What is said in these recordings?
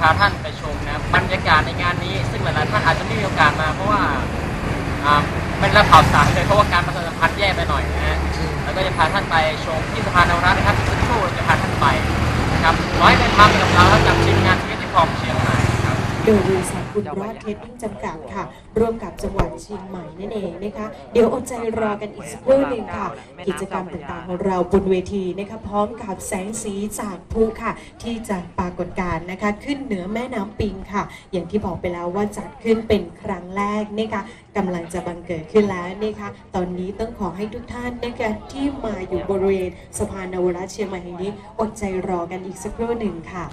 าท่านไปชมนะบรรยากาศในงานนี้ซึ่งหลายๆท่านอาจจะไม่มีโอกาสมาเพราะว่าเป็นรับข่าวสารเลยเพราะว่าการประชาสัมพันธ์แย่ไปหน่อยนะฮะแล้วก็จะพาท่านไปชมที่สะพานนวรัตน์นะครับซึ่งสู้จะพาท่านไปนะครับร้อยเป็นมากับเราแล้วกับทีมงานที่คอมเชียงใหม่ครับโดยบริษัทบุญรอดเทปปิ้งจำกัดค่ะร่วมกับจังหวัดเชียงใหม่นั่นเองนะคะเดี๋ยวอดใจรอกันอีกสักครู่หนึ่งค่ะกิจกรรมต่างๆของเราบนเวทีนะคะพร้อมกับแสงสีจากพลุค่ะที่จะปรากฏการณ์นะคะขึ้นเหนือแม่น้ำปิงค่ะอย่างที่บอกไปแล้วว่าจัดขึ้นเป็นครั้งแรกนะคะกำลังจะบังเกิดขึ้นแล้วนะคะตอนนี้ต้องขอให้ทุกท่านนะคะที่มาอยู่บริเวณสะพานนวรัตน์เชียงใหม่แห่งนี้อดใจรอกันอีกสักครู่หนึ่งค่ะ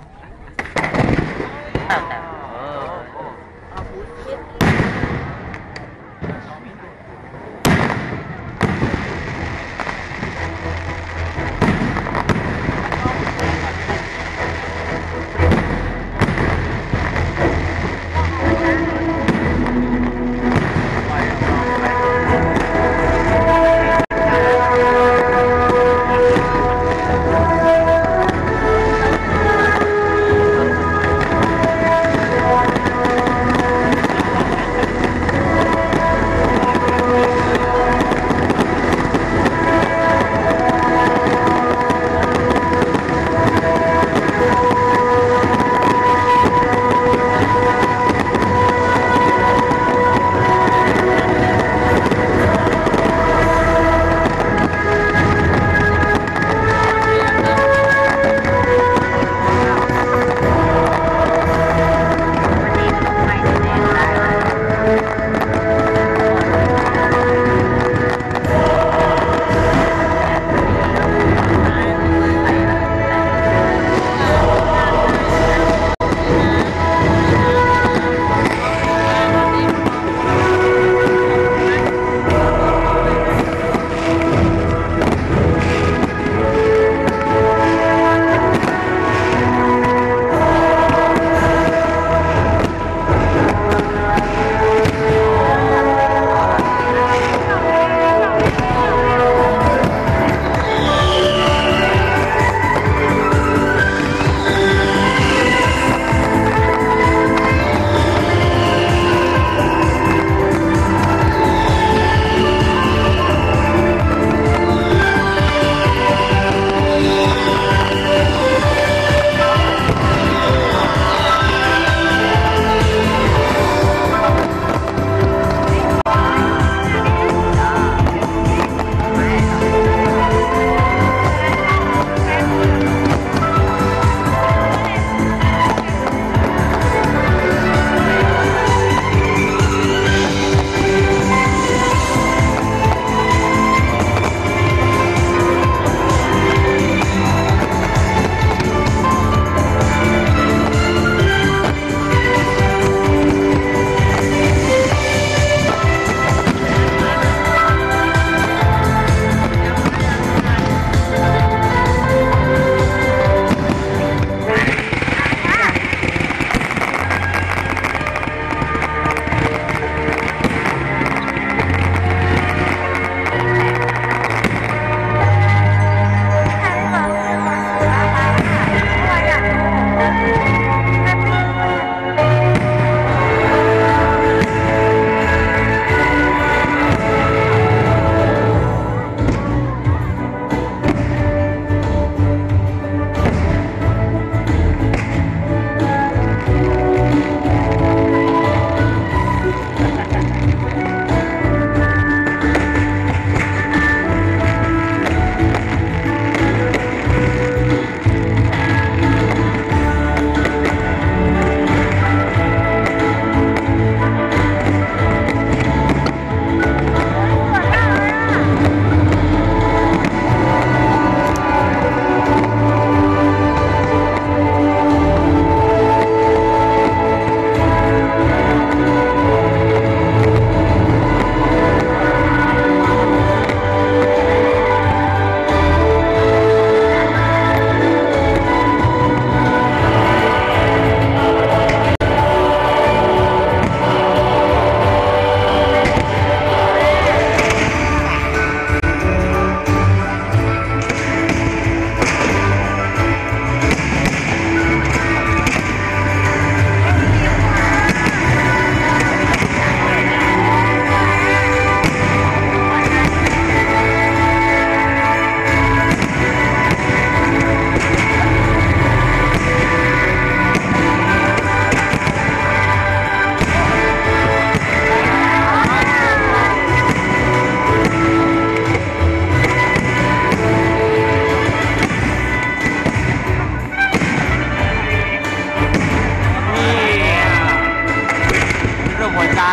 หัวใจ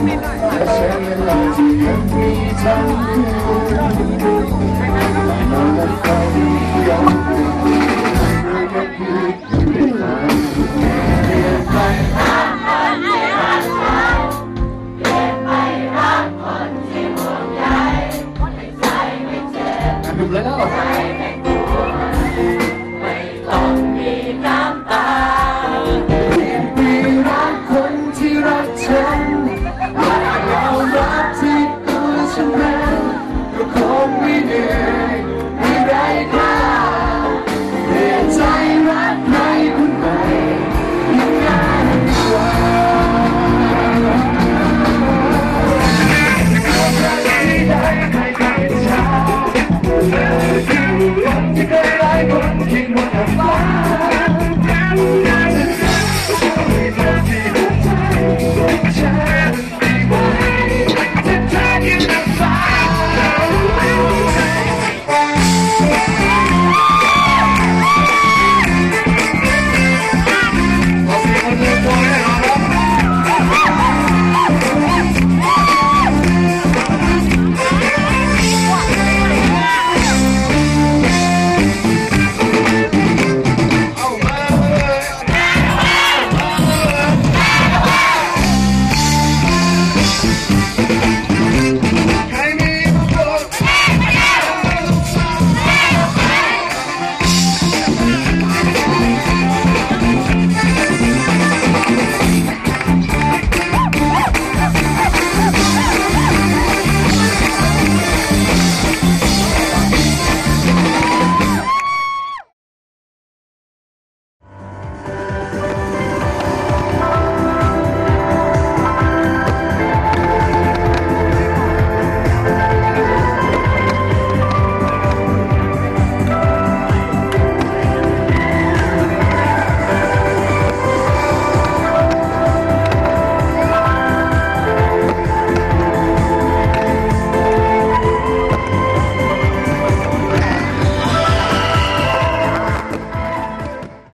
Thank you.